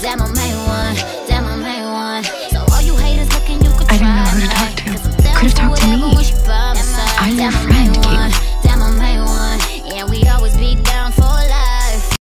Damn, I made one. Damn, I made one. So all you haters looking, you could try. I didn't know who to talk to. Could have talked to me. I'm your friend.